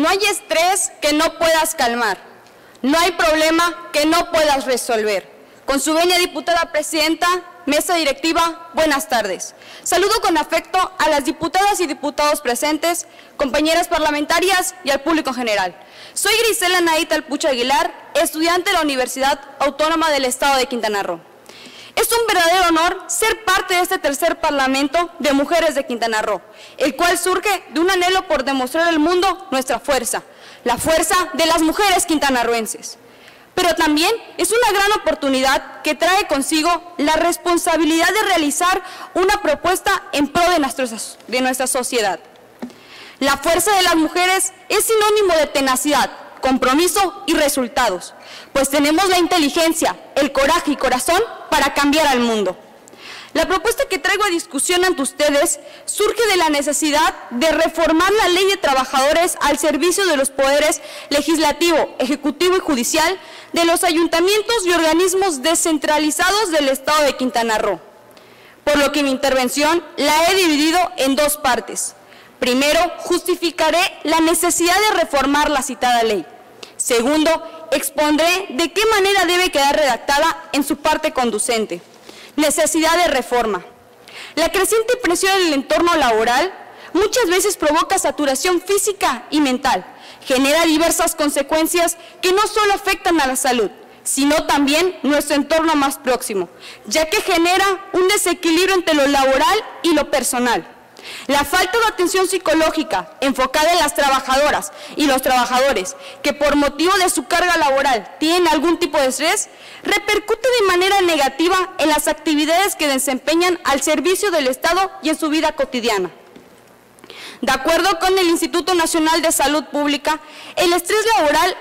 No hay estrés que no puedas calmar. No hay problema que no puedas resolver. Con su venia, diputada presidenta, mesa directiva, buenas tardes. Saludo con afecto a las diputadas y diputados presentes, compañeras parlamentarias y al público en general. Soy Grisela Naita Alpucha Aguilar, estudiante de la Universidad Autónoma del Estado de Quintana Roo. Es un verdadero honor ser parte de este tercer Parlamento de Mujeres de Quintana Roo, el cual surge de un anhelo por demostrar al mundo nuestra fuerza, la fuerza de las mujeres quintanarroenses. Pero también es una gran oportunidad que trae consigo la responsabilidad de realizar una propuesta en pro de nuestra sociedad. La fuerza de las mujeres es sinónimo de tenacidad, compromiso y resultados, pues tenemos la inteligencia, el coraje y corazón para cambiar al mundo. La propuesta que traigo a discusión ante ustedes surge de la necesidad de reformar la Ley de Trabajadores al servicio de los poderes legislativo, ejecutivo y judicial de los ayuntamientos y organismos descentralizados del Estado de Quintana Roo. Por lo que mi intervención la he dividido en dos partes. Primero, justificaré la necesidad de reformar la citada ley. Segundo, expondré de qué manera debe quedar redactada en su parte conducente. Necesidad de reforma. La creciente presión en el entorno laboral muchas veces provoca saturación física y mental, genera diversas consecuencias que no solo afectan a la salud, sino también nuestro entorno más próximo, ya que genera un desequilibrio entre lo laboral y lo personal. La falta de atención psicológica enfocada en las trabajadoras y los trabajadores que por motivo de su carga laboral tienen algún tipo de estrés, repercute de manera negativa en las actividades que desempeñan al servicio del Estado y en su vida cotidiana. De acuerdo con el Instituto Nacional de Salud Pública, el estrés laboral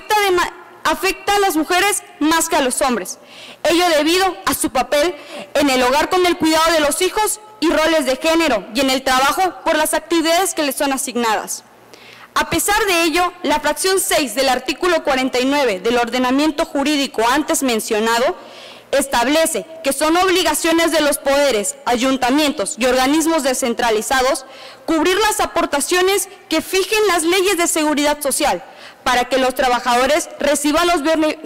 afecta a las mujeres más que a los hombres, ello debido a su papel en el hogar con el cuidado de los hijos y roles de género y en el trabajo por las actividades que les son asignadas. A pesar de ello, la fracción 6 del artículo 49 del ordenamiento jurídico antes mencionado establece que son obligaciones de los poderes, ayuntamientos y organismos descentralizados cubrir las aportaciones que fijen las leyes de seguridad social para que los trabajadores reciban los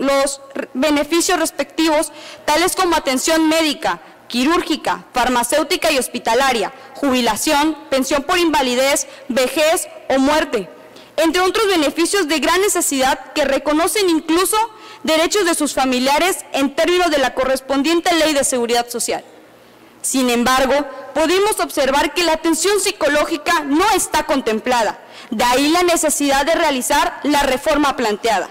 beneficios respectivos, tales como atención médica, quirúrgica, farmacéutica y hospitalaria, jubilación, pensión por invalidez, vejez o muerte, entre otros beneficios de gran necesidad que reconocen incluso derechos de sus familiares en términos de la correspondiente Ley de Seguridad Social. Sin embargo, podemos observar que la atención psicológica no está contemplada, de ahí la necesidad de realizar la reforma planteada.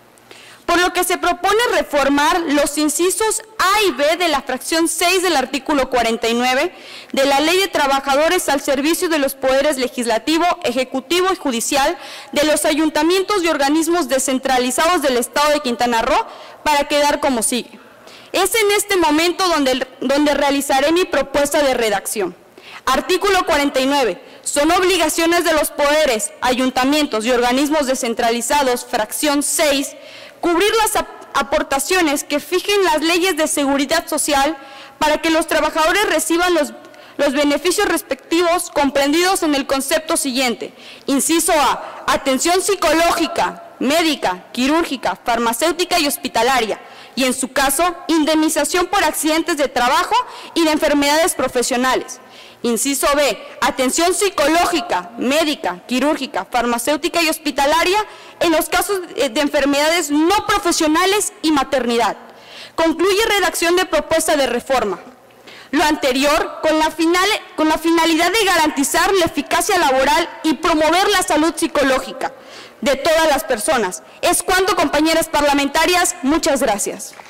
Por lo que se propone reformar los incisos A y B de la fracción 6 del artículo 49 de la Ley de Trabajadores al servicio de los poderes legislativo, ejecutivo y judicial de los ayuntamientos y organismos descentralizados del Estado de Quintana Roo para quedar como sigue. Es en este momento donde realizaré mi propuesta de redacción. Artículo 49. Son obligaciones de los poderes, ayuntamientos y organismos descentralizados, fracción 6, cubrir las aportaciones que fijen las leyes de seguridad social para que los trabajadores reciban los beneficios respectivos comprendidos en el concepto siguiente. Inciso A, atención psicológica, médica, quirúrgica, farmacéutica y hospitalaria, y en su caso, indemnización por accidentes de trabajo y de enfermedades profesionales. Inciso B, atención psicológica, médica, quirúrgica, farmacéutica y hospitalaria en los casos de enfermedades no profesionales y maternidad. Concluye redacción de propuesta de reforma. Lo anterior con la finalidad de garantizar la eficacia laboral y promover la salud psicológica de todas las personas. Es cuanto, compañeras parlamentarias. Muchas gracias.